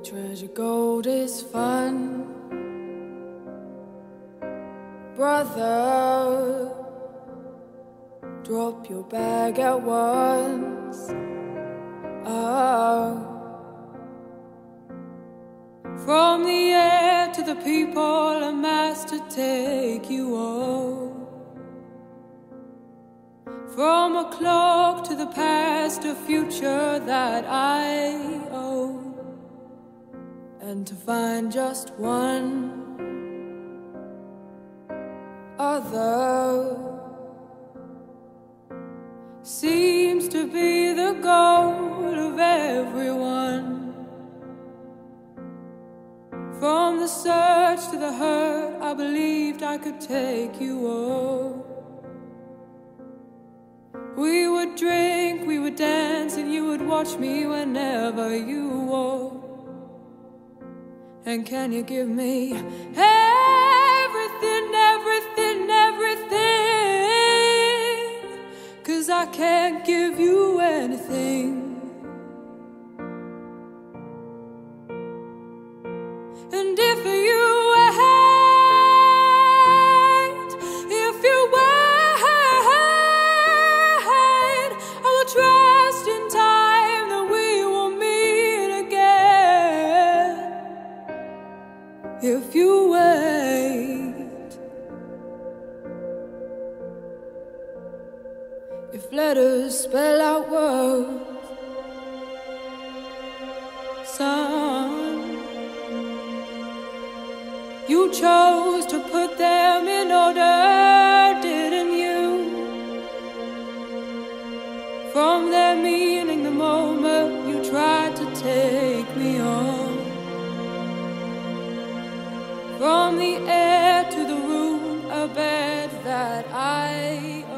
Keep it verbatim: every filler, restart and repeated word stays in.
treasure gold is fun. Brother, drop your bag at once. Oh. From the air to the people, a master take you all. From a clock to the past, a future that I owe. And to find just one other seems to be the goal of everyone. From the search to the hurt, I believed I could take you all. We would drink, we would dance, and you would watch me whenever you walk. And can you give me everything, everything, everything? 'Cause I can't give you anything. And if you wait, if you wait, I will trust in time that we will meet again. If you wait, if letters spell out words, son, you chose to put them in order, didn't you? From their meaning the moment you tried to take me on. From the air to the room, a bed that I own.